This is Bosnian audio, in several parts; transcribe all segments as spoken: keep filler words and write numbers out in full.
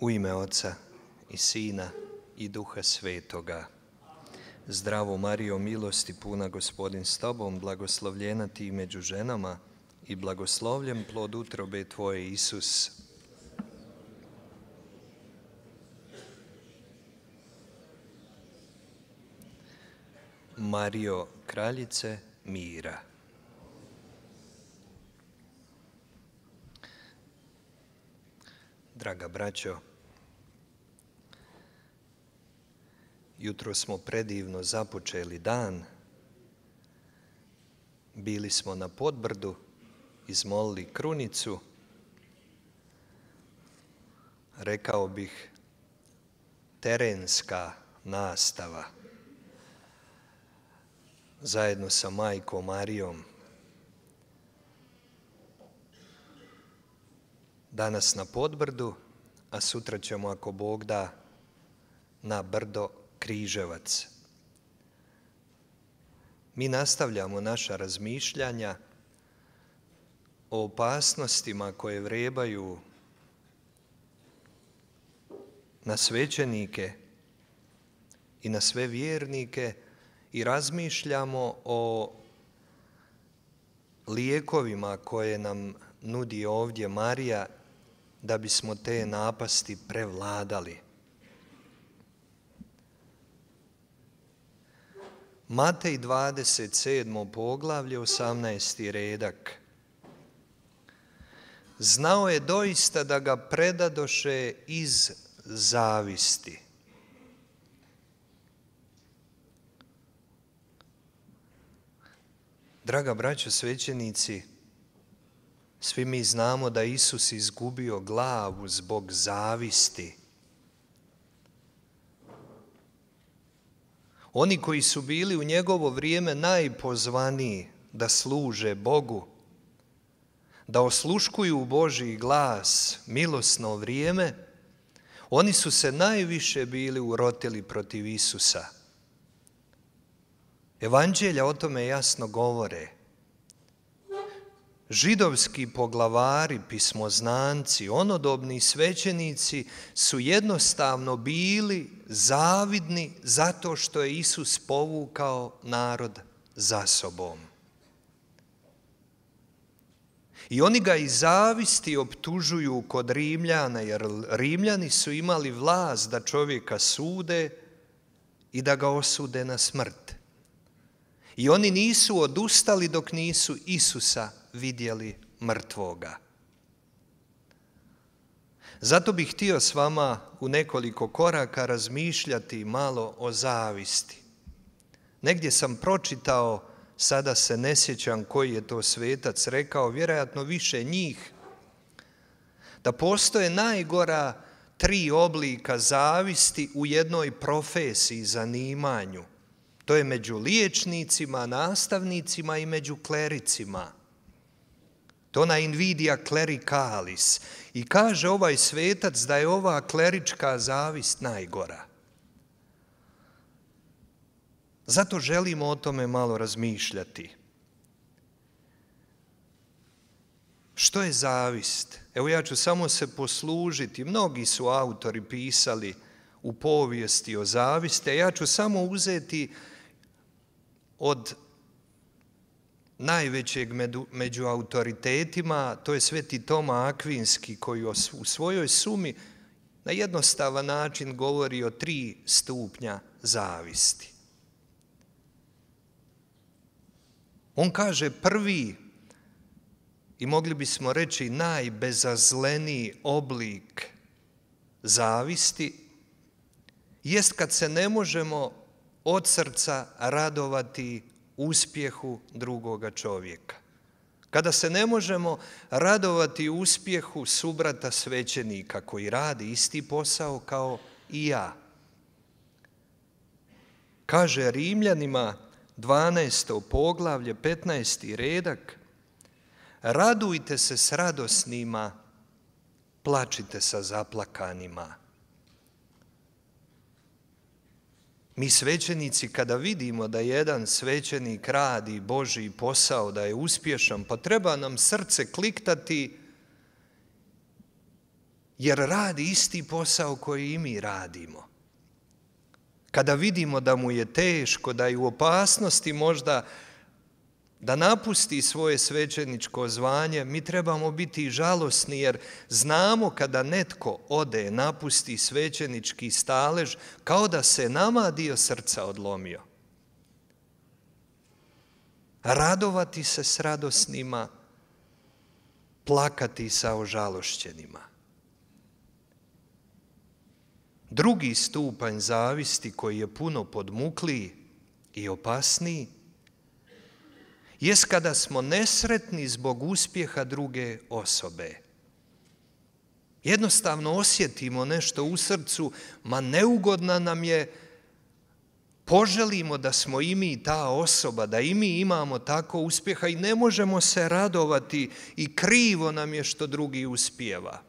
U ime Oca i Sina i Duha Svetoga. Zdravo Marijo, milosti puna, Gospodin s tobom, blagoslovljena ti među ženama i blagoslovljen plod utrobe tvoje, Isus. Marijo, kraljice mira. Draga braćo, jutro smo predivno započeli dan. Bili smo na Podbrdu, izmolili krunicu. Rekao bih, terenska nastava. Zajedno sa majkom Marijom. Danas na Podbrdu, a sutra ćemo, ako Bog da, na brdo Križevac. Mi nastavljamo naša razmišljanja o opasnostima koje vrebaju na svećenike i na sve vjernike i razmišljamo o lijekovima koje nam nudi ovdje Marija da bismo te napasti prevladali. Matej dvadeset sedmo poglavlje, osamnaesti redak. Znao je doista da ga predadoše iz zavisti. Draga braćo svećenici, svi mi znamo da Isus izgubio glavu zbog zavisti. Oni koji su bili u njegovo vrijeme najpozvaniji da služe Bogu, da osluškuju Božji glas, milosno vrijeme, oni su se najviše bili urotili protiv Isusa. Evanđelja o tome jasno govore. Židovski poglavari, pismoznanci, onodobni svećenici su jednostavno bili zavidni zato što je Isus povukao narod za sobom. I oni ga iz zavisti optužuju kod Rimljana, jer Rimljani su imali vlast da čovjeka sude i da ga osude na smrt. I oni nisu odustali dok nisu Isusa vidjeli mrtvoga. Zato bih htio s vama u nekoliko koraka razmišljati malo o zavisti. Negdje sam pročitao, sada se ne sjećam koji je to svetac rekao, vjerojatno više njih, da postoje najgora tri oblika zavisti u jednoj profesiji, zanimanju. To je među liječnicima, nastavnicima i među klericima. To na invidia clericalis. I kaže ovaj svetac da je ova klerička zavist najgora. Zato želimo o tome malo razmišljati. Što je zavist? Evo ja ću samo se poslužiti. Mnogi su autori pisali u povijesti o zavisti, a ja ću samo uzeti od najvećeg među autoritetima, to je Sveti Toma Akvinski, koji u svojoj sumi na jednostavan način govori o tri stupnja zavisti. On kaže prvi, i mogli bismo reći najbezazleniji oblik zavisti, jest kad se ne možemo od srca radovati uspjehu drugoga čovjeka. Kada se ne možemo radovati uspjehu subrata svećenika koji radi isti posao kao i ja. Kaže Rimljanima dvanaesto poglavlje, petnaesti redak, radujte se s radosnima, plačite sa zaplakanima. Mi svećenici kada vidimo da jedan svećenik radi Božji posao, da je uspješan, pa treba nam srce kliktati jer radi isti posao koji i mi radimo. Kada vidimo da mu je teško, da je u opasnosti možda da napusti svoje svećeničko zvanje, mi trebamo biti žalosni jer znamo kada netko ode, napusti svećenički stalež, kao da se nama dio srca odlomio. Radovati se s radosnima, plakati sa ožalošćenima. Drugi stupanj zavisti koji je puno podmukliji i opasniji jest kada smo nesretni zbog uspjeha druge osobe. Jednostavno osjetimo nešto u srcu, ma neugodna nam je, poželimo da smo i mi ta osoba, da i mi imamo tako uspjeha i ne možemo se radovati i krivo nam je što drugi uspijeva.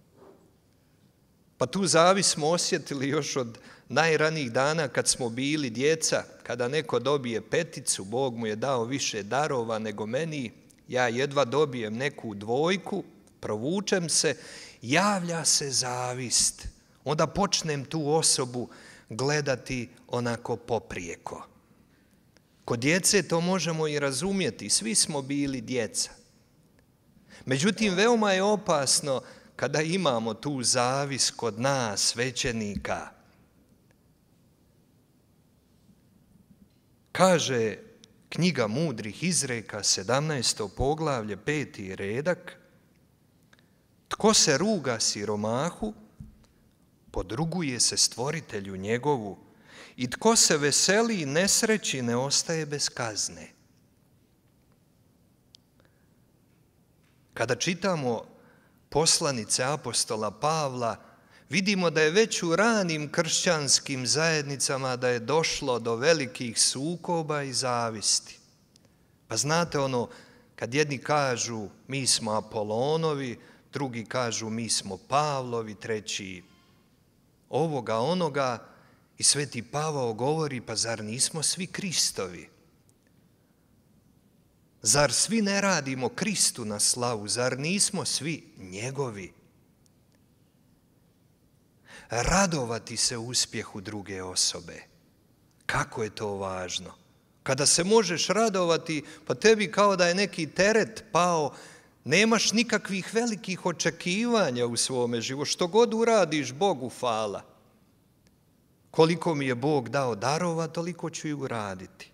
Pa tu zavis smo osjetili još od najranijih dana kad smo bili djeca, kada neko dobije peticu, Bog mu je dao više darova nego meni, ja jedva dobijem neku dvojku, provučem se, javlja se zavist. Onda počnem tu osobu gledati onako poprijeko. Kod djece to možemo i razumjeti, svi smo bili djeca. Međutim, veoma je opasno kada imamo tu zavis kod nas, svećenika. Kaže knjiga mudrih izreka, sedamnaesto poglavlje, peti redak, tko se ruga siromahu, podruguje se stvoritelju njegovu i tko se veseli nesreći ne ostaje bez kazne. Kada čitamo poslanice apostola Pavla, vidimo da je već u ranim kršćanskim zajednicama da je došlo do velikih sukoba i zavisti. Pa znate ono, kad jedni kažu mi smo Apolonovi, drugi kažu mi smo Pavlovi, treći ovoga, onoga, i sveti Pavao govori, pa zar nismo svi Kristovi? Zar svi ne radimo Kristu na slavu? Zar nismo svi njegovi? Radovati se uspjehu druge osobe. Kako je to važno? Kada se možeš radovati, pa tebi kao da je neki teret pao, nemaš nikakvih velikih očekivanja u svome životu. Što god uradiš, Bogu hvala. Koliko mi je Bog dao darova, toliko ću i uraditi.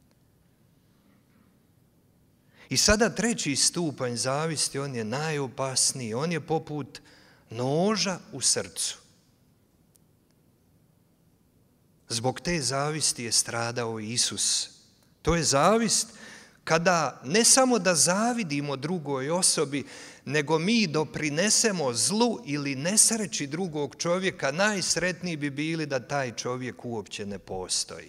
I sada treći stupanj zavisti, on je najopasniji, on je poput noža u srcu. Zbog te zavisti je stradao Isus. To je zavist kada ne samo da zavidimo drugoj osobi, nego mi doprinesemo zlu ili nesreći drugog čovjeka, najsretniji bi bili da taj čovjek uopće ne postoji.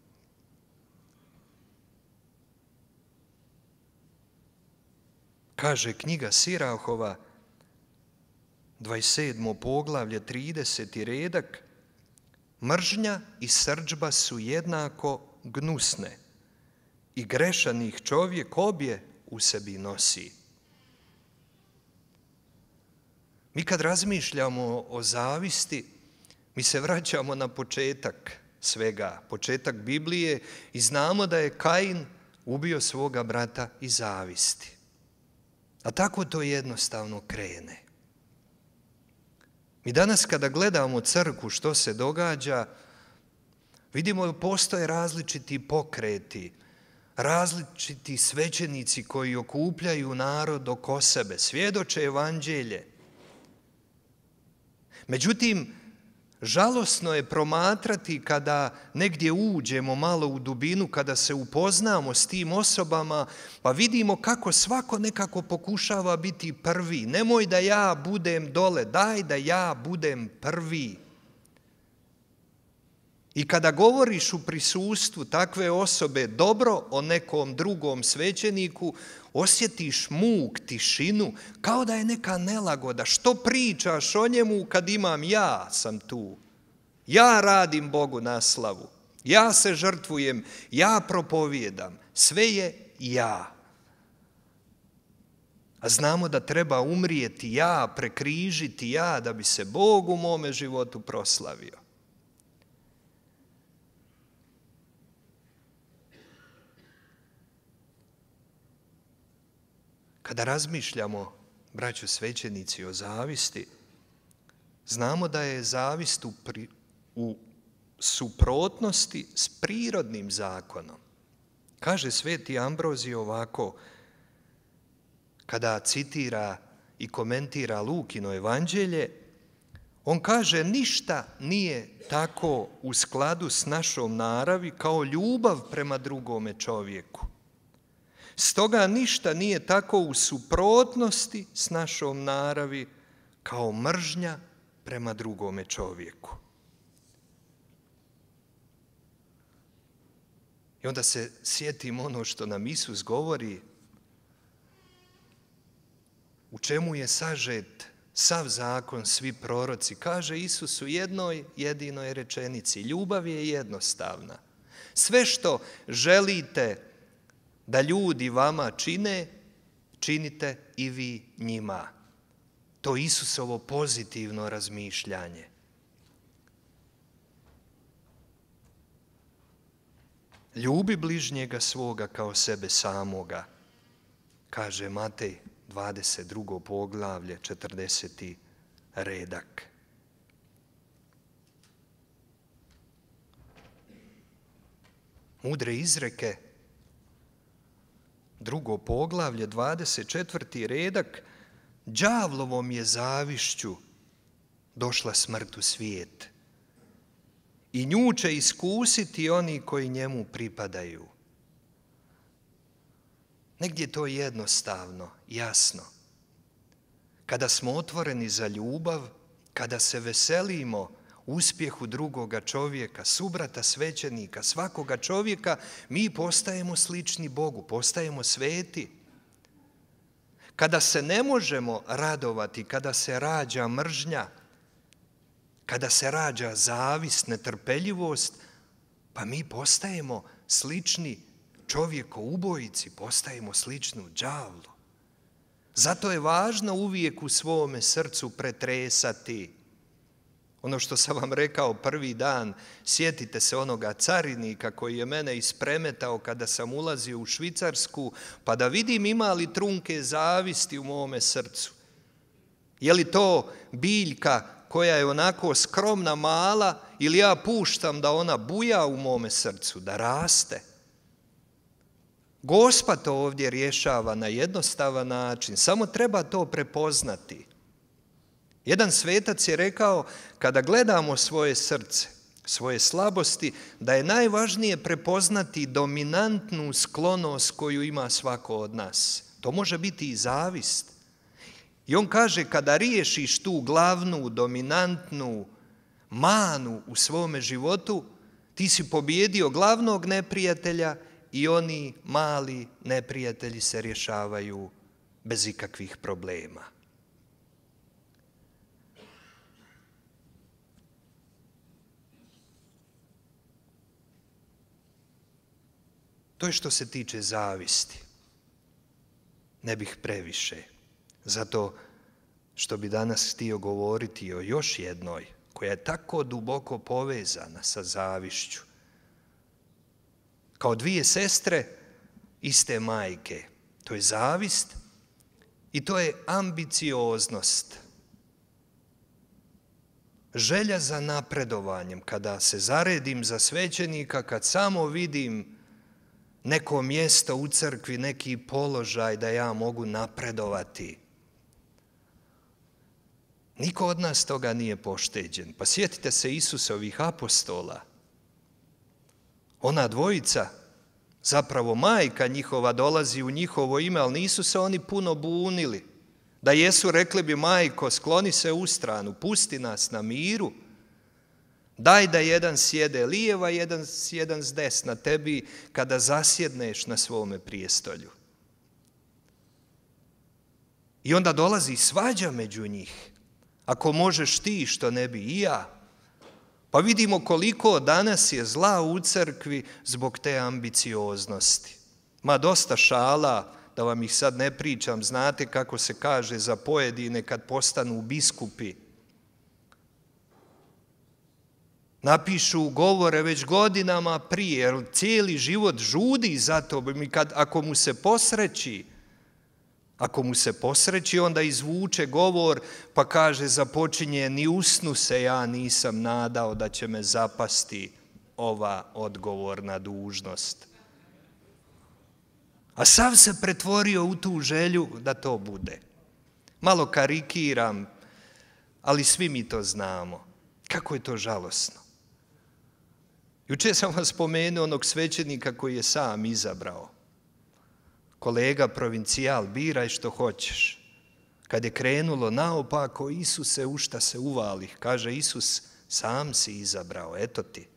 Kaže knjiga Sirahova, dvadeset sedmo poglavlje, trideseti redak, mržnja i srdžba su jednako gnusne i grešan ih čovjek obje u sebi nosi. Mi kad razmišljamo o zavisti, mi se vraćamo na početak svega, početak Biblije i znamo da je Kain ubio svoga brata iz zavisti. A tako to jednostavno krene. Mi danas kada gledamo crkvu što se događa, vidimo da postoje različiti pokreti, različiti svećenici koji okupljaju narod oko sebe, svjedoče evanđelje. Međutim, žalosno je promatrati kada negdje uđemo malo u dubinu, kada se upoznamo s tim osobama, pa vidimo kako svako nekako pokušava biti prvi. Nemoj da ja budem dole, daj da ja budem prvi. I kada govoriš u prisustvu takve osobe dobro o nekom drugom svećeniku, osjetiš muk, tišinu, kao da je neka nelagoda. Što pričaš o njemu kad imam ja sam tu? Ja radim Bogu na slavu, ja se žrtvujem, ja propovijedam, sve je ja. A A znamo da treba umrijeti ja, prekrižiti ja, da bi se Bog u mome životu proslavio. Kada razmišljamo, braćo svećenici, o zavisti, znamo da je zavist u, pri, u suprotnosti s prirodnim zakonom. Kaže sveti Ambrozij ovako, kada citira i komentira Lukino evanđelje, on kaže ništa nije tako u skladu s našom naravi kao ljubav prema drugome čovjeku. Stoga ništa nije tako u suprotnosti s našom naravi kao mržnja prema drugome čovjeku. I onda se sjetim ono što nam Isus govori, u čemu je sažet sav zakon, svi proroci. Kaže Isus u jednoj jedinoj rečenici, ljubav je jednostavna. Sve što želite da ljudi vama čine, činite i vi njima. To je Isusovo pozitivno razmišljanje. Ljubi bližnjega svoga kao sebe samoga, kaže Matej dvadeset drugo poglavlje, četrdeseti redak. Mudre izreke, drugo poglavlje, dvadeset četvrti redak, đavlovom je zavišću došla smrt u svijet i nju će iskusiti oni koji njemu pripadaju. Negdje to jednostavno, jasno. Kada smo otvoreni za ljubav, kada se veselimo uspjehu drugoga čovjeka, subrata svećenika, svakoga čovjeka, mi postajemo slični Bogu, postajemo sveti. Kada se ne možemo radovati, kada se rađa mržnja, kada se rađa zavist, netrpeljivost, pa mi postajemo slični čovjekoubojici, postajemo sličnu đavlu. Zato je važno uvijek u svome srcu pretresati. Ono što sam vam rekao prvi dan, sjetite se onoga carinika koji je mene ispremetao kada sam ulazio u Švicarsku, pa da vidim ima li trunke zavisti u mome srcu. Je li to biljka koja je onako skromna, mala, ili ja puštam da ona buja u mome srcu, da raste? Gospa to ovdje rješava na jednostavan način, samo treba to prepoznati. Jedan svetac je rekao, kada gledamo svoje srce, svoje slabosti, da je najvažnije prepoznati dominantnu sklonost koju ima svako od nas. To može biti i zavist. I on kaže, kada riješiš tu glavnu, dominantnu manu u svome životu, ti si pobijedio glavnog neprijatelja i oni mali neprijatelji se rješavaju bez ikakvih problema. To je što se tiče zavisti. Ne bih previše, zato što bi danas htio govoriti o još jednoj, koja je tako duboko povezana sa zavišću. Kao dvije sestre iste majke. To je zavist i to je ambicioznost. Želja za napredovanjem, kada se zaredim za svećenika, kad samo vidim neko mjesto u crkvi, neki položaj da ja mogu napredovati. Niko od nas toga nije pošteđen. Pa sjetite se Isusovih apostola. Ona dvojica, zapravo majka njihova dolazi u njihovo ime, ali nisu se oni puno bunili. Da jesu, rekli bi, majko, skloni se u stranu, pusti nas na miru. Daj da jedan sjede lijeva, jedan, jedan s desna tebi kada zasjedneš na svome prijestolju. I onda dolazi svađa među njih. Ako možeš ti, što ne bi i ja. Pa vidimo koliko danas je zla u crkvi zbog te ambicioznosti. Ma dosta šala, da vam ih sad ne pričam, znate kako se kaže za pojedine kad postanu biskupi. Napišu govore već godinama prije, jer cijeli život žudi za to. Kad, ako mu se posreći, ako mu se posreći, onda izvuče govor pa kaže započinje, ni u snu se ja nisam nadao da će me zapasti ova odgovorna dužnost. A sav se pretvorio u tu želju da to bude. Malo karikiram, ali svi mi to znamo. Kako je to žalosno. Jučer sam vam spomenuo onog svećenika koji je sam izabrao. Kolega provincijal, biraj što hoćeš. Kad je krenulo naopako, Isuse, u šta se uvalih? Kaže Isus, sam si izabrao, eto ti.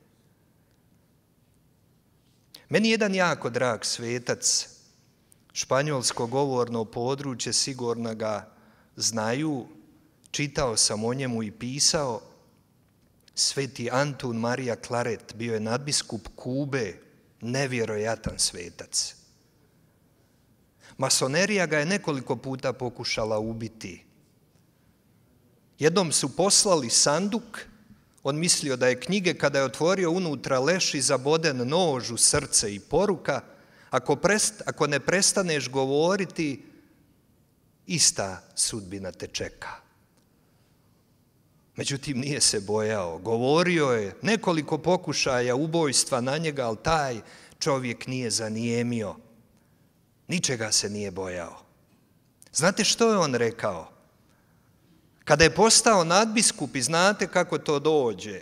Meni je jedan jako drag svetac, španjolsko govorno područje, sigurno ga znaju, čitao sam o njemu i pisao, Sveti Antun Marija Claret, bio je nadbiskup Kube, nevjerojatan svetac. Masonerija ga je nekoliko puta pokušala ubiti. Jednom su poslali sanduk, on mislio da je knjige, kada je otvorio unutra leži zaboden nož u srce i poruka, ako, prest, ako ne prestaneš govoriti, ista sudbina te čeka. Međutim, nije se bojao. Govorio je nekoliko pokušaja ubojstva na njega, ali taj čovjek nije zanijemio. Ničega se nije bojao. Znate što je on rekao? Kada je postao nadbiskup, i znate kako to dođe.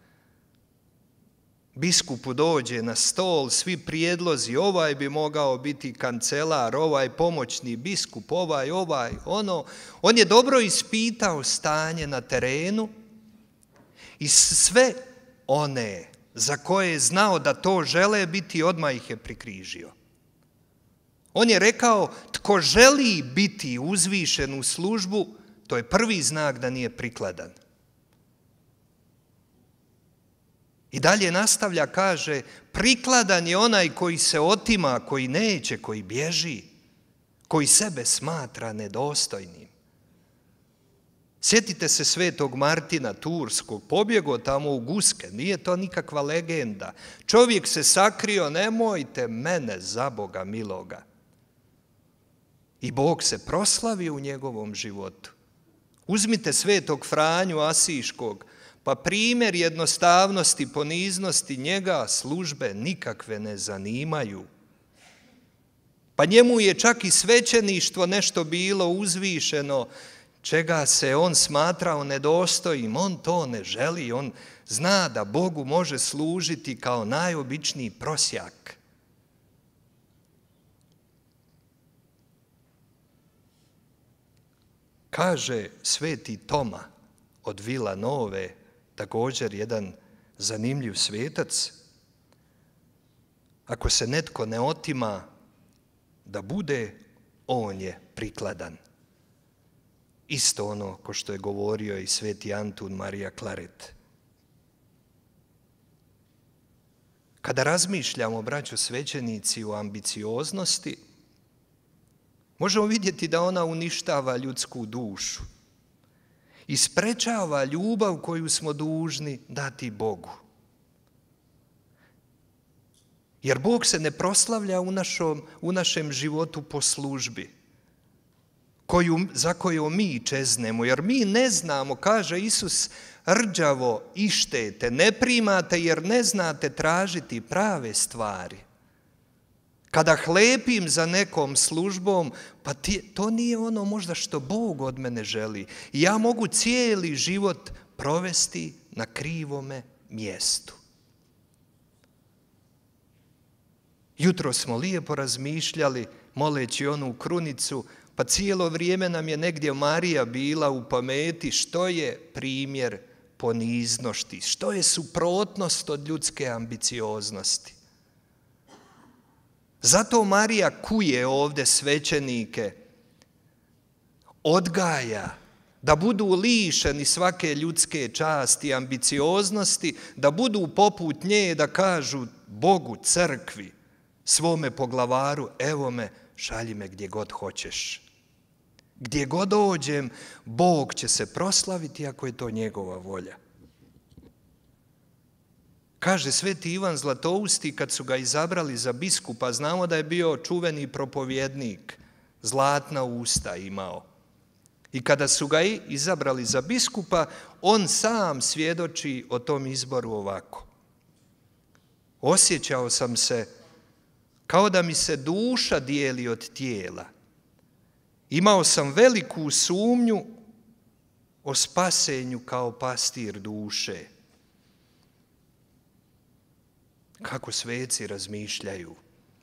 Biskupu dođe na stol svi prijedlozi, ovaj bi mogao biti kancelar, ovaj pomoćni biskup, ovaj, ovaj, ono. On je dobro ispitao stanje na terenu i sve one za koje je znao da to žele biti, odmah ih je prikrižio. On je rekao, tko želi biti uzvišen u službu, to je prvi znak da nije prikladan. I dalje nastavlja, kaže, prikladan je onaj koji se otima, koji neće, koji bježi, koji sebe smatra nedostojnim. Sjetite se svetog Martina Turskog, pobjegao tamo u Guske, nije to nikakva legenda. Čovjek se sakrio, nemojte mene za Boga miloga. I Bog se proslavio u njegovom životu. Uzmite svetog Franju Asiškog, pa primjer jednostavnosti, poniznosti, njega službe nikakve ne zanimaju. Pa njemu je čak i svećeništvo nešto bilo uzvišeno, čega se on smatrao nedostojnim. On to ne želi, on zna da Bogu može služiti kao najobičniji prosjak. Kaže sveti Toma od Vilanove, također jedan zanimljiv svetac, ako se netko ne otima da bude, on je prikladan. Isto ono ko što je govorio i sveti Antun Marija Claret. Kada razmišljamo, braćo svećenici, o ambicioznosti, možemo vidjeti da ona uništava ljudsku dušu i sprečava ljubav koju smo dužni dati Bogu. Jer Bog se ne proslavlja u, našom, u našem životu po službi, koju, za koju mi čeznemo, jer mi ne znamo, kaže Isus, rđavo ištete, ne primate jer ne znate tražiti prave stvari. Kada hlepim za nekom službom, pa ti, to nije ono možda što Bog od mene želi. I ja mogu cijeli život provesti na krivome mjestu. Jutro smo lijepo razmišljali, moleći onu krunicu, pa cijelo vrijeme nam je negdje Marija bila u pameti što je primjer poniznosti, što je suprotnost od ljudske ambicioznosti. Zato Marija kuje ovdje svećenike, odgaja da budu lišeni svake ljudske časti i ambicioznosti, da budu poput nje, da kažu Bogu, crkvi, svome poglavaru, evo me šalji me gdje god hoćeš. Gdje god dođem, Bog će se proslaviti ako je to njegova volja. Kaže sveti Ivan Zlatousti kad su ga izabrali za biskupa, znamo da je bio čuveni propovjednik, zlatna usta imao. I kada su ga izabrali za biskupa, on sam svjedoči o tom izboru ovako. Osjećao sam se kao da mi se duša dijeli od tijela. Imao sam veliku sumnju o spasenju kao pastir duše. Kako sveci razmišljaju.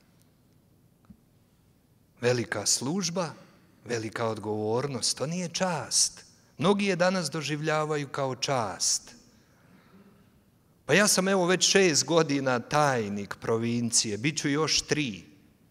Velika služba, velika odgovornost, to nije čast. Mnogi je danas doživljavaju kao čast. Pa ja sam evo već šest godina tajnik provincije, bit ću još tri.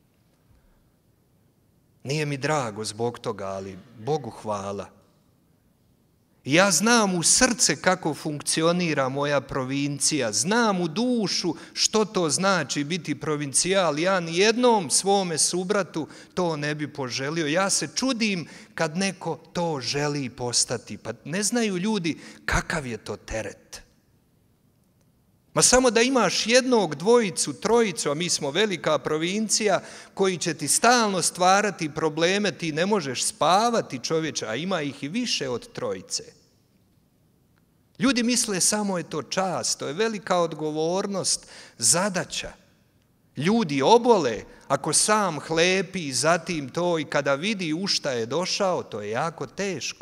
Nije mi drago zbog toga, ali Bogu hvala. I ja znam u srce kako funkcionira moja provincija, znam u dušu što to znači biti provincijal. Ja ni jednom svome subratu to ne bi poželio. Ja se čudim kad neko to želi postati, pa ne znaju ljudi kakav je to teret. Ma samo da imaš jednog, dvojicu, trojicu, a mi smo velika provincija, koji će ti stalno stvarati probleme, ti ne možeš spavati čovječe, a ima ih i više od trojice. Ljudi misle samo je to čast, to je velika odgovornost, zadaća. Ljudi obole ako sam hlepi i zatim to i kada vidi u šta je došao, to je jako teško.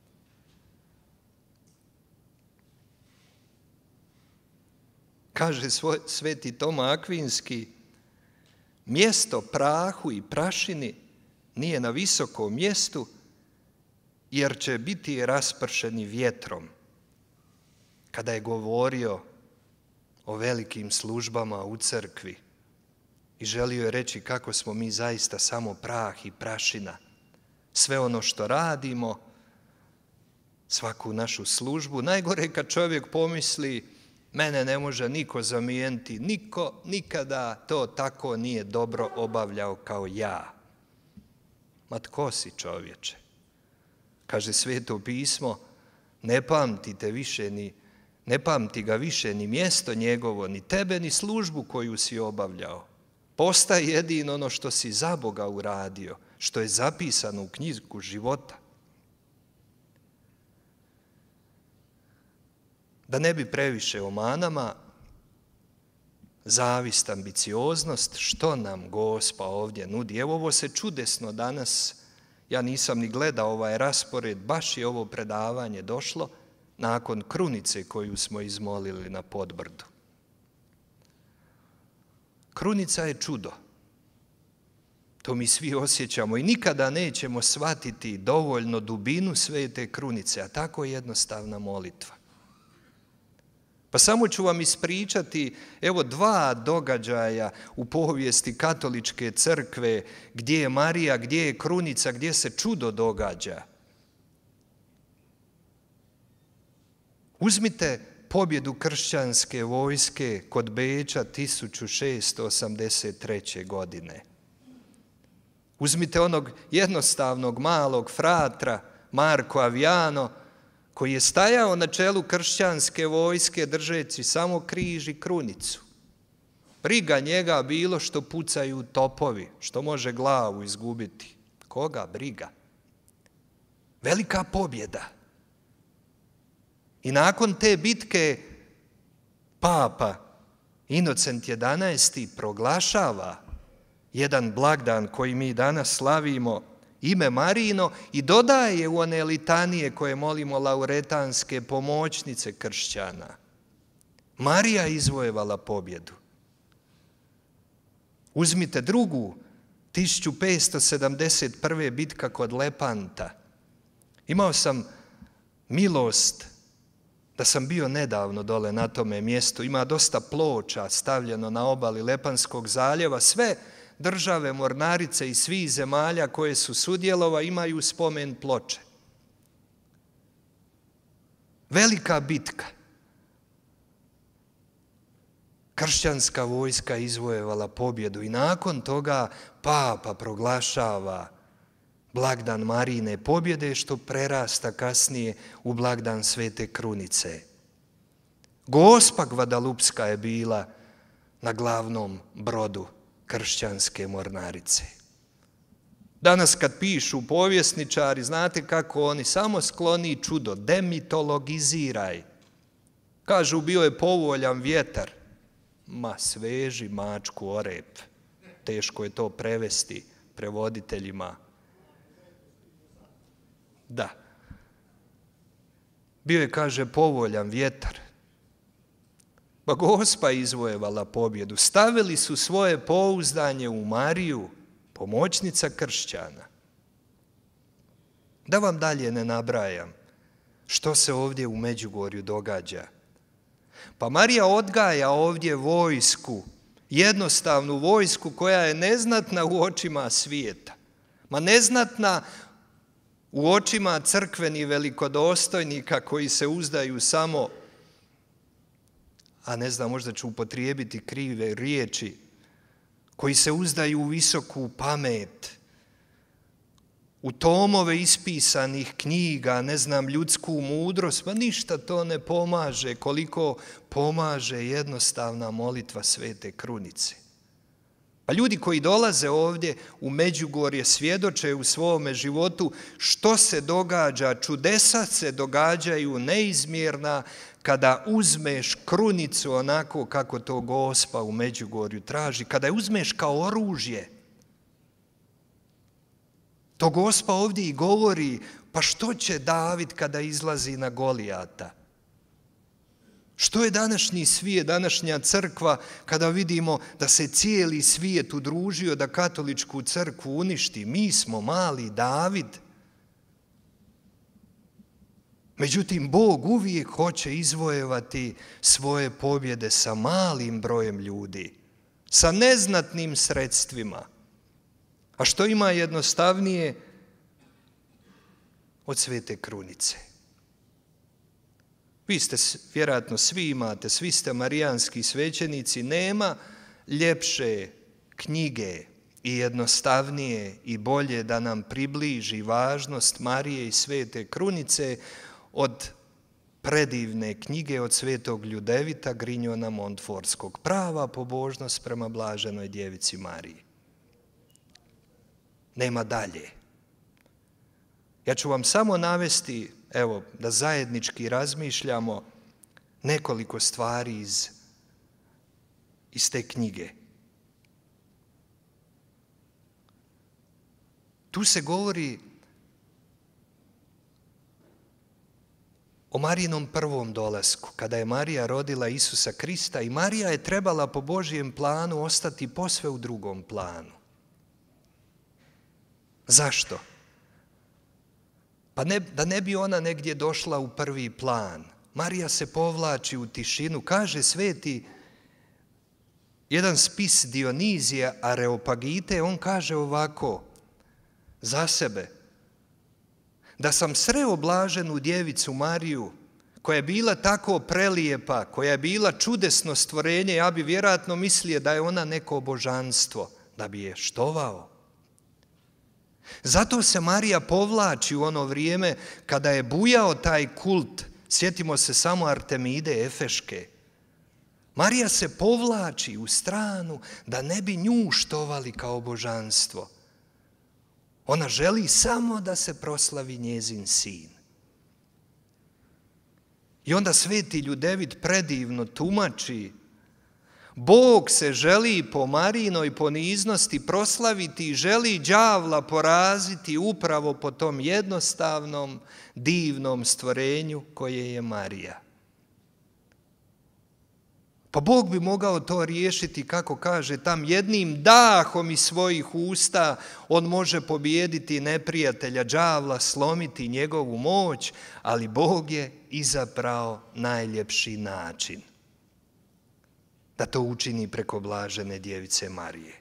Kaže sveti Toma Akvinski, mjesto prahu i prašini nije na visokom mjestu, jer će biti raspršeni vjetrom. Kada je govorio o velikim službama u crkvi i želio je reći kako smo mi zaista samo prah i prašina. Sve ono što radimo, svaku našu službu, najgore kad čovjek pomisli mene ne može niko zamijeniti, niko nikada to tako nije dobro obavljao kao ja. Ma tko si čovječe? Kaže Sveto pismo, ne pamtite više ni, ne pamti ga više ni mjesto njegovo, ni tebe, ni službu koju si obavljao. Postaje jedino ono što si za Boga uradio, što je zapisano u knjigu života. Da ne bi previše o manama, zavist, ambicioznost, što nam Gospa ovdje nudi. Evo ovo se čudesno danas, ja nisam ni gledao ovaj raspored, baš je ovo predavanje došlo nakon krunice koju smo izmolili na Podbrdu. Krunica je čudo. To mi svi osjećamo i nikada nećemo shvatiti dovoljno dubinu svete krunice, a tako je jednostavna molitva. Pa samo ću vam ispričati evo dva događaja u povijesti katoličke crkve gdje je Marija, gdje je krunica, gdje se čudo događa. Uzmite pobjedu kršćanske vojske kod Beča tisuću šesto osamdeset treće. godine. Uzmite onog jednostavnog malog fratra Marko Aviano koji je stajao na čelu kršćanske vojske držeći samo križ i krunicu. Briga njega bilo što pucaju topovi, što može glavu izgubiti. Koga briga? Velika pobjeda. I nakon te bitke Papa Inocent jedanaesti proglašava jedan blagdan koji mi danas slavimo, ime Marijino, i dodaje u one litanije koje molimo lauretanske pomoćnice kršćana. Marija je izvojevala pobjedu. Uzmite drugu, tisuću petsto sedamdeset prve. bitka kod Lepanta. Imao sam milost da sam bio nedavno dole na tome mjestu. Ima dosta ploča stavljeno na obali Lepanskog zaljeva. Sve države mornarice i svih zemalja koje su sudjelova imaju spomen ploče. Velika bitka. kršćanska vojska izvojevala pobjedu i nakon toga papa proglašava blagdan Marijine pobjede, što prerasta kasnije u blagdan Svete Krunice. Gospa Gvadalupska je bila na glavnom brodu kršćanske mornarice. Danas kad pišu povjesničari, znate kako oni samo skloni čudo, demitologiziraj. Kažu, bio je povoljan vjetar. Ma sveži mačku o rep. Teško je to prevesti prevoditeljima. Da. Bio je, kaže, povoljan vjetar. Pa Gospa izvojevala pobjedu. Stavili su svoje pouzdanje u Mariju, pomoćnica kršćana. Da vam dalje ne nabrajam što se ovdje u Međugorju događa. Pa Marija odgaja ovdje vojsku, jednostavnu vojsku koja je neznatna u očima svijeta. Ma neznatna u očima crkvenih velikodostojnika koji se uzdaju samo, a ne znam, možda ću upotrijebiti krive riječi, koji se uzdaju u visoku pamet, u tomove ispisanih knjiga, ne znam, ljudsku mudrost, pa ništa to ne pomaže koliko pomaže jednostavna molitva Svete Krunice. Pa ljudi koji dolaze ovdje u Međugorje svjedoče u svome životu što se događa, čudesa se događaju neizmjerna kada uzmeš krunicu onako kako to Gospa u Međugorju traži, kada je uzmeš kao oružje. To Gospa ovdje i govori, pa što će David kada izlazi na Golijata? Što je današnji svijet, današnja crkva, kada vidimo da se cijeli svijet udružio da katoličku crkvu uništi? Mi smo mali David. Međutim, Bog uvijek hoće izvojevati svoje pobjede sa malim brojem ljudi, sa neznatnim sredstvima. A što ima jednostavnije od Svete Krunice? Vi ste, vjerojatno svi imate, svi ste marijanski svećenici, nema ljepše knjige i jednostavnije i bolje da nam približi važnost Marije i Svete Krunice od predivne knjige od svetog Ljudevita Grignona Montfortskog, Prava pobožnost prema blaženoj djevici Mariji. Nema dalje. Ja ću vam samo navesti, evo, da zajednički razmišljamo nekoliko stvari iz, iz te knjige. Tu se govori o Marijinom prvom dolasku, kada je Marija rodila Isusa Krista i Marija je trebala po Božjem planu ostati posve u drugom planu. Zašto? Pa ne, da ne bi ona negdje došla u prvi plan. Marija se povlači u tišinu. Kaže sveti jedan spis Dionizija Areopagite, on kaže ovako za sebe: da sam sreo blaženu djevicu Mariju, koja je bila tako prelijepa, koja je bila čudesno stvorenje, ja bi vjerojatno mislio da je ona neko božanstvo, da bi je štovao. Zato se Marija povlači u ono vrijeme kada je bujao taj kult, sjetimo se samo Artemide Efeške. Marija se povlači u stranu da ne bi nju štovali kao božanstvo. Ona želi samo da se proslavi njezin sin. I onda sveti Ljudevit predivno tumači: Bog se želi po Marijinoj poniznosti proslaviti i želi đavla poraziti upravo po tom jednostavnom, divnom stvorenju koje je Marija. Pa Bog bi mogao to riješiti, kako kaže tam, jednim dahom iz svojih usta on može pobijediti neprijatelja, đavla, slomiti njegovu moć, ali Bog je izabrao najljepši način da to učini preko blažene djevice Marije.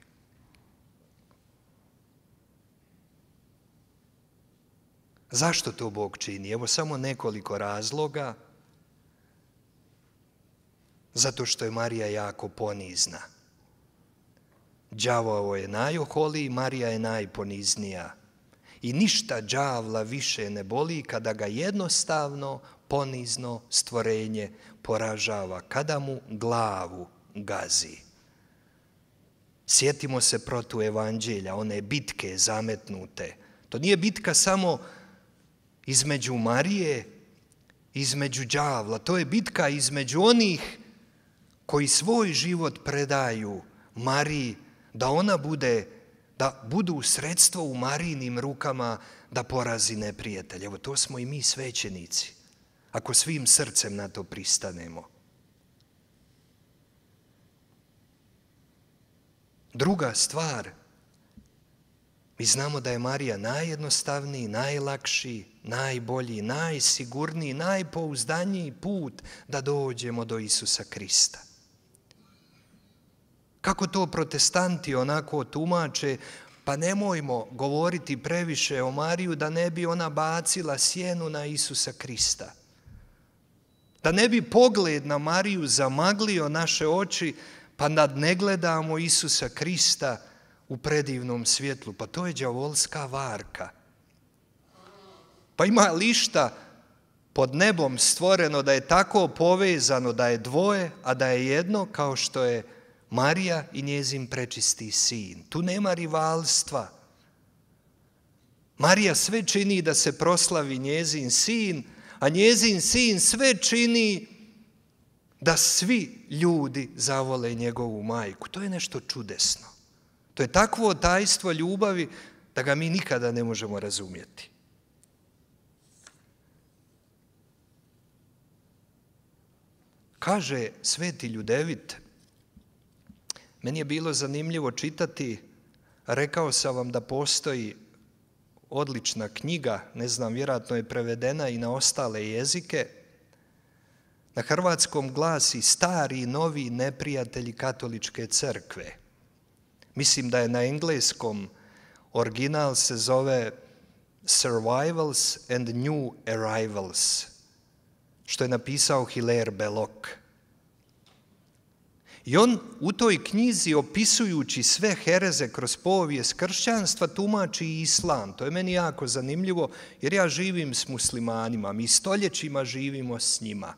Zašto to Bog čini? Evo samo nekoliko razloga. Zato što je Marija jako ponizna. Đavao je najoholiji, Marija je najponiznija. I ništa đavla više ne boli kada ga jednostavno, ponizno stvorenje poražava, kada mu glavu gazi. Sjetimo se protuevanđelja, one bitke zametnute. To nije bitka samo između Marije, između đavla. To je bitka između onih koji svoj život predaju Mariji, da ona bude, da budu sredstvo u Marijinim rukama da porazi neprijatelje. Evo, to smo i mi svećenici, ako svim srcem na to pristanemo. Druga stvar, mi znamo da je Marija najjednostavniji, najlakši, najbolji, najsigurniji, najpouzdaniji put da dođemo do Isusa Krista. Kako to protestanti onako tumače, pa nemojmo govoriti previše o Mariju da ne bi ona bacila sjenu na Isusa Krista. Da ne bi pogled na Mariju zamaglio naše oči, pa da ne gledamo Isusa Krista u predivnom svjetlu. Pa to je đavolska varka. Pa ima li šta pod nebom stvoreno da je tako povezano da je dvoje, a da je jedno, kao što je Marija i njezin prečisti sin. Tu nema rivalstva. Marija sve čini da se proslavi njezin sin, a njezin sin sve čini da svi ljudi zavole njegovu majku. To je nešto čudesno. To je takvo tajstvo ljubavi da ga mi nikada ne možemo razumjeti. Kaže sveti Ljudevit, meni je bilo zanimljivo čitati, rekao sam vam da postoji odlična knjiga, ne znam, vjerojatno je prevedena i na ostale jezike. Na hrvatskom glasi Stari i novi neprijatelji katoličke crkve. Mislim da je na engleskom original se zove Survivals and New Arrivals, što je napisao Hilaire Belloc. I on u toj knjizi, opisujući sve hereze kroz povijest kršćanstva, tumači i islam. To je meni jako zanimljivo, jer ja živim s muslimanima, mi stoljećima živimo s njima.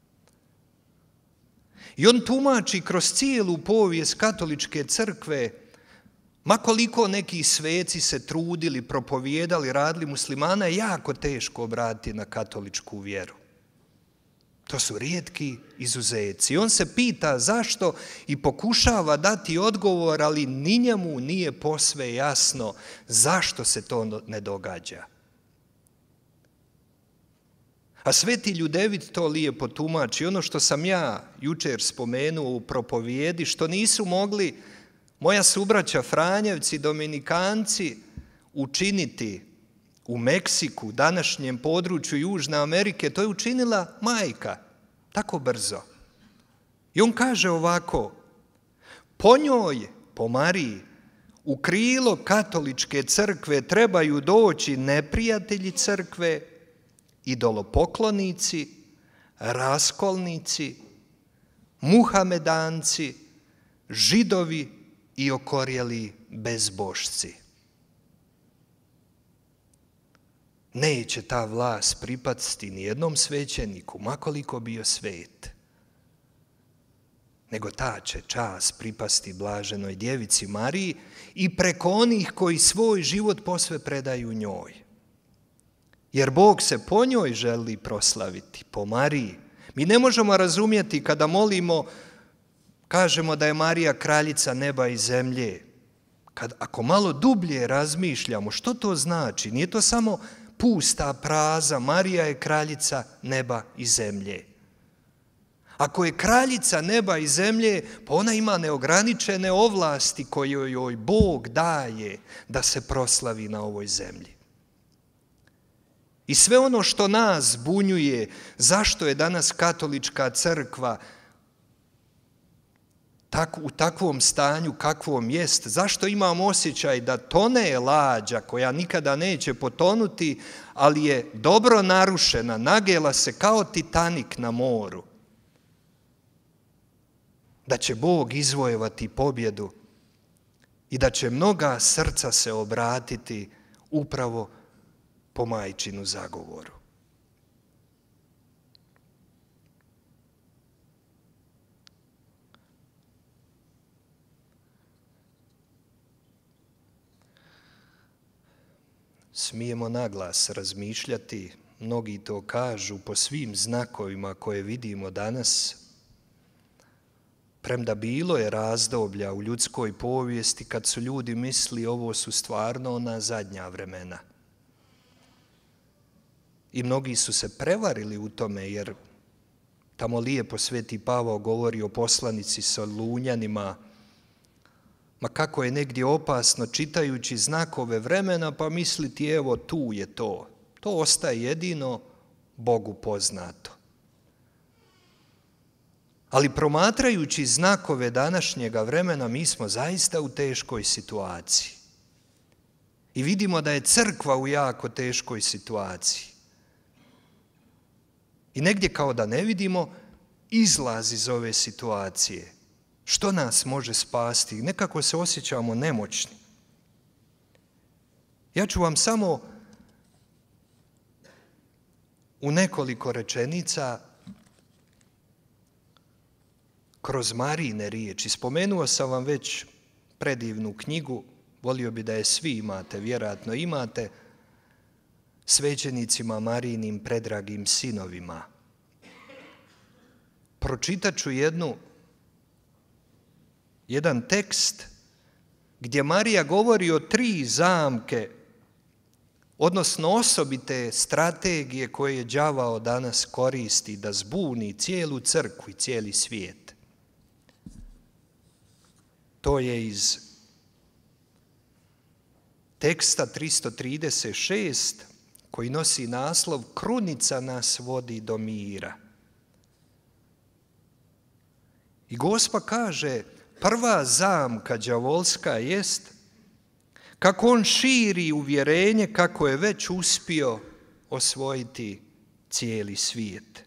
I on tumači kroz cijelu povijest katoličke crkve, ma koliko neki sveci se trudili, propovijedali, radili, muslimana je jako teško obratiti na katoličku vjeru. To su rijetki izuzeci. On se pita zašto i pokušava dati odgovor, ali ni njemu nije posve jasno zašto se to ne događa. A sveti Ljudevit to lijepo tumači. Ono što sam ja jučer spomenuo u propovijedi, što nisu mogli moja subraća Franjevci, Dominikanci učiniti u Meksiku, današnjem području Južne Amerike, to je učinila majka, tako brzo. I on kaže ovako, po njoj, po Mariji, u krilo katoličke crkve trebaju doći neprijatelji crkve, idolopoklonici, raskolnici, muhamedanci, židovi i okorjeli bezbožci. Neće ta vlast pripasti ni jednom svećeniku, makoliko bio svet, nego ta će čast pripasti blaženoj djevici Mariji i preko onih koji svoj život posve predaju njoj. Jer Bog se po njoj želi proslaviti, po Mariji. Mi ne možemo razumjeti kada molimo, kažemo da je Marija kraljica neba i zemlje. Kad, ako malo dublje razmišljamo, što to znači? Nije to samo pusta praza, Marija je kraljica neba i zemlje. Ako je kraljica neba i zemlje, pa ona ima neograničene ovlasti koje joj Bog daje da se proslavi na ovoj zemlji. I sve ono što nas zbunjuje, zašto je danas katolička crkva u takvom stanju kakvom jest, zašto imam osjećaj da tone lađa koja nikada neće potonuti, ali je dobro narušena, nagela se kao Titanik na moru. da će Bog izvojevati pobjedu i da će mnoga srca se obratiti upravo po majčinu zagovoru. Smijemo naglas razmišljati, mnogi to kažu, po svim znakovima koje vidimo danas, premda bilo je razdoblja u ljudskoj povijesti kad su ljudi mislili ovo su stvarno ona zadnja vremena. I mnogi su se prevarili u tome, jer tamo lijepo Sveti Pavao govori o poslanici Solunjanima, ma kako je negdje opasno čitajući znakove vremena pa misliti evo tu je to. To ostaje jedino Bogu poznato. Ali promatrajući znakove današnjega vremena mi smo zaista u teškoj situaciji. I vidimo da je crkva u jako teškoj situaciji. I negdje kao da ne vidimo izlaz iz ove situacije. Što nas može spasti? Nekako se osjećamo nemoćni. Ja ću vam samo u nekoliko rečenica kroz Marijine riječi. Spomenuo sam vam već predivnu knjigu, volio bi da je svi imate, vjerojatno imate, Svećenicima Marijinim predragim sinovima. Pročitat ću jednu jedan tekst gdje Marija govori o tri zamke, odnosno osobite strategije koje je đavao danas koristi da zbuni cijelu crkvu i cijeli svijet. To je iz teksta tristo trideset šest koji nosi naslov Krunica nas vodi do mira. I Gospa kaže, prva zamka đavolska jest kako on širi uvjerenje kako je već uspio osvojiti cijeli svijet.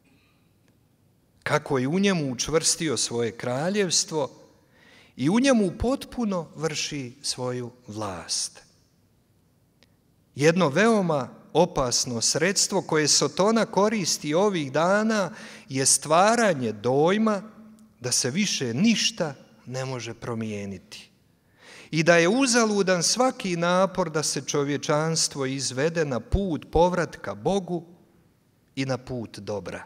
Kako je u njemu učvrstio svoje kraljevstvo i u njemu potpuno vrši svoju vlast. Jedno veoma opasno sredstvo koje Sotona koristi ovih dana je stvaranje dojma da se više ništa ne može promijeniti i da je uzaludan svaki napor da se čovječanstvo izvede na put povratka Bogu i na put dobra.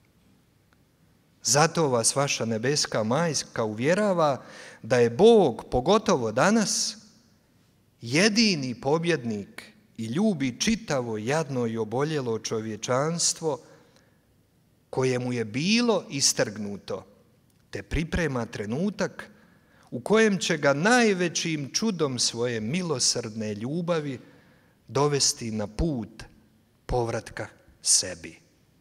Zato vas vaša nebeska majka uvjerava da je Bog, pogotovo danas, jedini pobjednik i ljubi čitavo jadno i oboljelo čovječanstvo kojemu je bilo istrgnuto, te priprema trenutak u kojem će ga najvećim čudom svoje milosrdne ljubavi dovesti na put povratka sebi.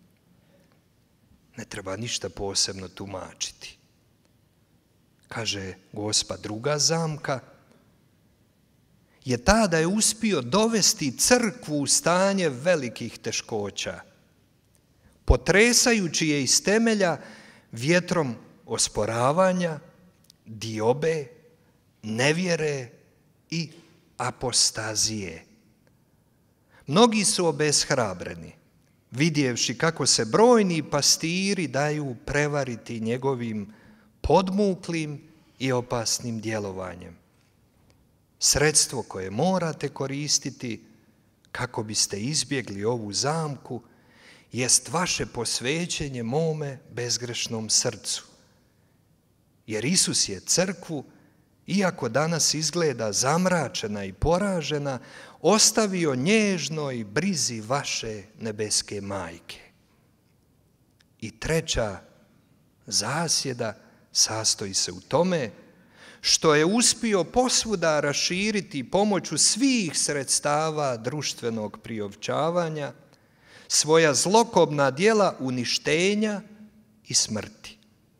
Ne treba ništa posebno tumačiti. Kaže Gospa, druga zamka je ta da je uspio dovesti crkvu u stanje velikih teškoća, potresajući je iz temelja vjetrom osporavanja, diobe, nevjere i apostazije. Mnogi su obeshrabreni, vidjevši kako se brojni pastiri daju prevariti njegovim podmuklim i opasnim djelovanjem. Sredstvo koje morate koristiti kako biste izbjegli ovu zamku jest vaše posvećenje mome bezgrešnom srcu. Jer Isus je crkvu, iako danas izgleda zamračena i poražena, ostavio nježnoj brizi vaše nebeske majke. I treća zasjeda sastoji se u tome što je uspio posvuda raširiti pomoću svih sredstava društvenog priopćavanja svoja zlokobna djela uništenja i smrti.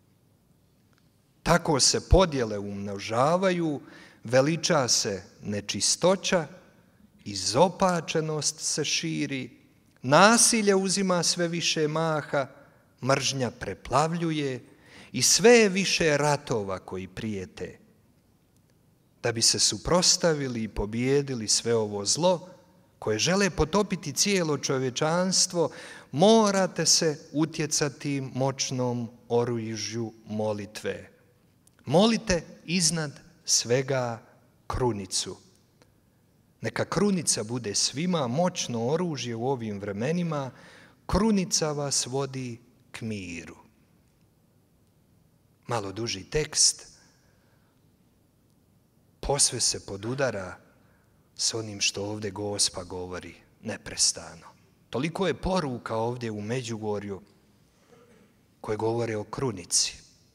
Tako se podjele umnožavaju, veliča se nečistoća, izopačenost se širi, nasilje uzima sve više maha, mržnja preplavljuje i sve je više ratova koji prijete. Da bi se suprotstavili i pobijedili sve ovo zlo koje žele potopiti cijelo čovječanstvo, morate se utjecati moćnom oružju molitve. Molite iznad svega krunicu. Neka krunica bude svima moćno oružje u ovim vremenima, krunica vas vodi k miru. Malo duži tekst, posve se podudara s onim što ovdje Gospa govori neprestano. Toliko je poruka ovdje u Međugorju koje govore o krunici.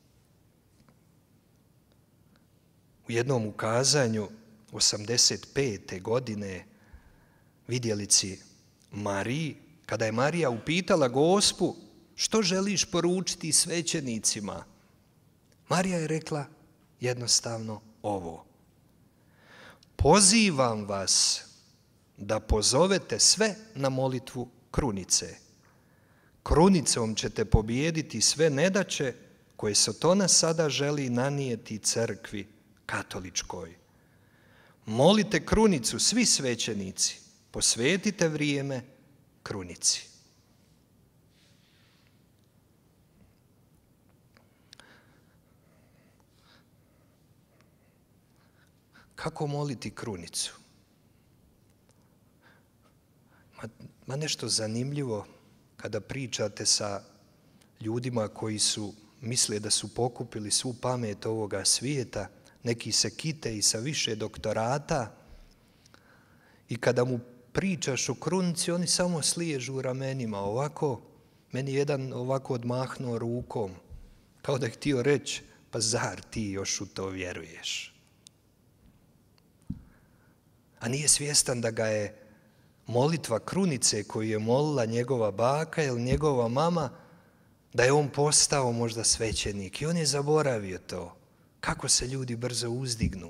U jednom ukazanju osamdeset pete godine vidjelici Mariji, kada je Marija upitala Gospu što želiš poručiti svećenicima, Marija je rekla jednostavno ovo: pozivam vas da pozovete sve na molitvu krunice. Krunicom ćete pobijediti sve nedaće koje Sotona sada želi nanijeti crkvi katoličkoj. Molite krunicu, svi svećenici, posvetite vrijeme krunici. Kako moliti krunicu? Ma, ma nešto zanimljivo kada pričate sa ljudima koji su misle da su pokupili svu pamet ovoga svijeta, neki se kite i sa više doktorata, i kada mu pričaš o krunici, oni samo sliježu ramenima. Ovako, meni jedan ovako odmahnuo rukom, kao da je htio reći, pa zar ti još u to vjeruješ? A nije svjestan da ga je molitva krunice koju je molila njegova baka ili njegova mama, da je on postao možda svećenik i on je zaboravio to. Kako se ljudi brzo uzdignu.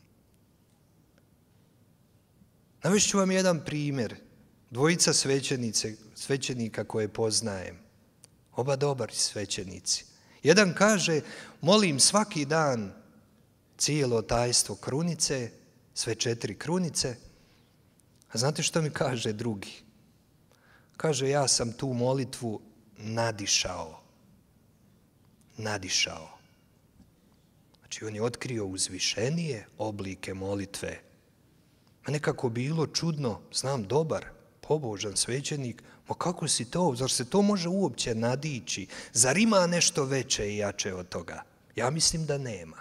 Navešću vam jedan primjer. Dvojica svećenice, svećenika koje poznajem. Oba dobri svećenici. Jedan kaže, molim svaki dan cijelo tajstvo krunice, sve četiri krunice. A znate što mi kaže drugi? Kaže, ja sam tu molitvu nadišao. Nadišao. Znači, on je otkrio uzvišenije oblike molitve. A nekako bilo čudno, znam, dobar, pobožan svećenik, ma kako si to, zar se to može uopće nadići? Zar ima nešto veće i jače od toga? Ja mislim da nema.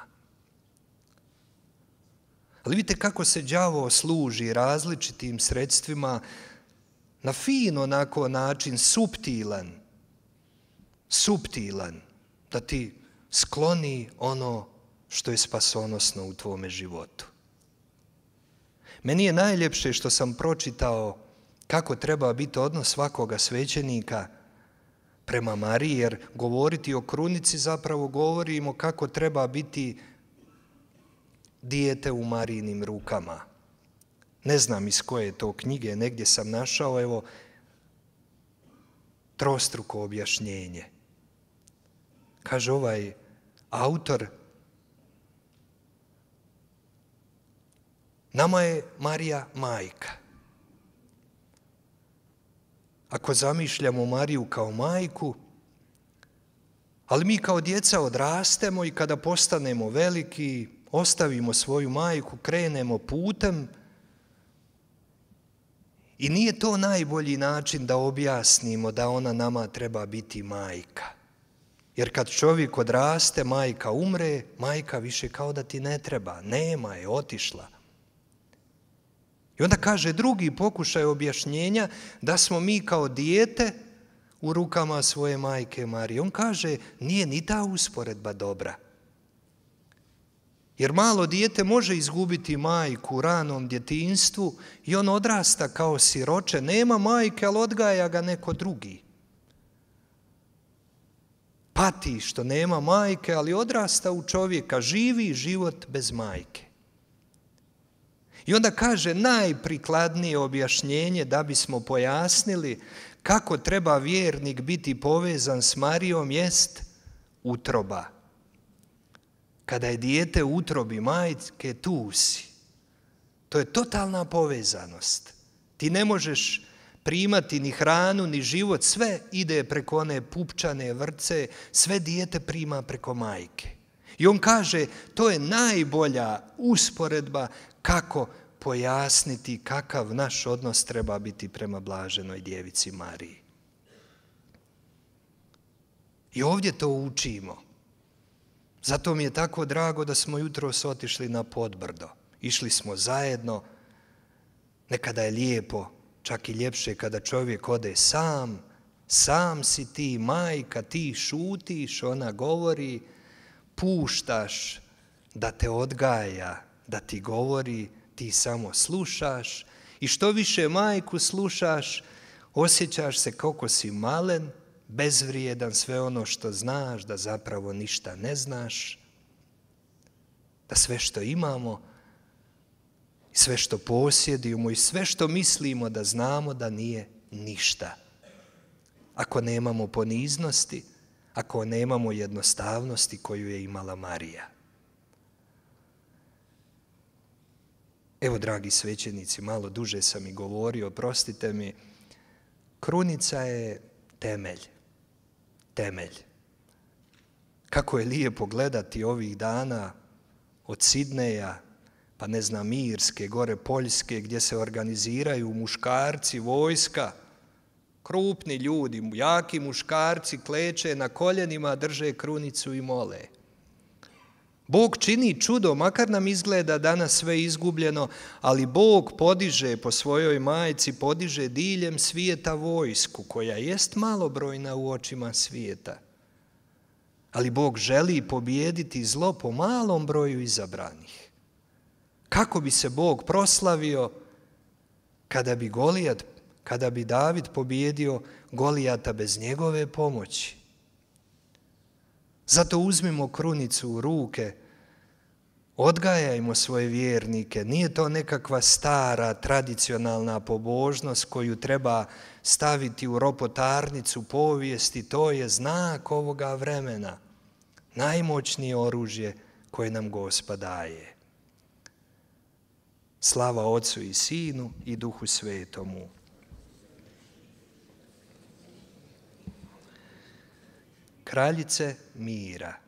Ali vidite kako se đavo služi različitim sredstvima na fin onako način, suptilan, suptilan, da ti skloni ono što je spasonosno u tvome životu. Meni je najljepše što sam pročitao kako treba biti odnos svakoga svećenika prema Mariji, jer govoriti o krunici zapravo govorimo kako treba biti dijete u Marijinim rukama. Ne znam iz koje to knjige, negdje sam našao, evo, trostruko objašnjenje. Kaže ovaj autor, nama je Marija majka. Ako zamišljamo Mariju kao majku, ali mi kao djeca odrastemo i kada postanemo veliki, ostavimo svoju majku, krenemo putem i nije to najbolji način da objasnimo da ona nama treba biti majka. Jer kad čovjek odraste, majka umre, majka više kao da ti ne treba, nema je, otišla. I onda kaže drugi pokušaj objašnjenja da smo mi kao dijete u rukama svoje majke Marije. On kaže, nije ni ta usporedba dobra. Jer malo dijete može izgubiti majku u ranom djetinjstvu i on odrasta kao siroče. Nema majke, ali odgaja ga neko drugi. Pati što nema majke, ali odrasta u čovjeka, živi život bez majke. I onda kaže najprikladnije objašnjenje da bismo pojasnili kako treba vjernik biti povezan s Marijom jest utroba. Kada je dijete u utrobi majke, tu si. To je totalna povezanost. Ti ne možeš primati ni hranu, ni život, sve ide preko one pupčane vrpce, sve dijete prima preko majke. I on kaže, to je najbolja usporedba kako pojasniti kakav naš odnos treba biti prema blaženoj djevici Mariji. I ovdje to učimo. Zato mi je tako drago da smo jutros otišli na Podbrdo. Išli smo zajedno. Nekada je lijepo, čak i ljepše kada čovjek ode sam. Sam si ti, majka, ti šutiš, ona govori, puštaš da te odgaja, da ti govori, ti samo slušaš. I što više majku slušaš, osjećaš se koliko si malen, bezvrijedan, sve ono što znaš, da zapravo ništa ne znaš, da sve što imamo, sve što posjedujemo i sve što mislimo da znamo da nije ništa. Ako nemamo poniznosti, ako nemamo jednostavnosti koju je imala Marija. Evo, dragi svećenici, malo duže sam i govorio, oprostite mi, krunica je temelj. Temelj. Kako je lijepo gledati ovih dana od Sidneja, pa ne znam, Irske, gore Poljske, gdje se organiziraju muškarci, vojska, krupni ljudi, jaki muškarci kleče na koljenima, drže krunicu i mole. Bog čini čudo, makar nam izgleda danas sve izgubljeno, ali Bog podiže po svojoj majci, podiže diljem svijeta vojsku, koja jest malobrojna u očima svijeta. Ali Bog želi pobijediti zlo po malom broju izabranih. Kako bi se Bog proslavio kada bi Golijat, kada bi David pobijedio Golijata bez njegove pomoći? Zato uzmimo krunicu u ruke, odgajajmo svoje vjernike. Nije to nekakva stara, tradicionalna pobožnost koju treba staviti u ropotarnicu povijesti. To je znak ovoga vremena. Najmoćnije oružje koje nam Gospod daje. Slava Otcu i Sinu i Duhu Svetomu. Kraljice mira.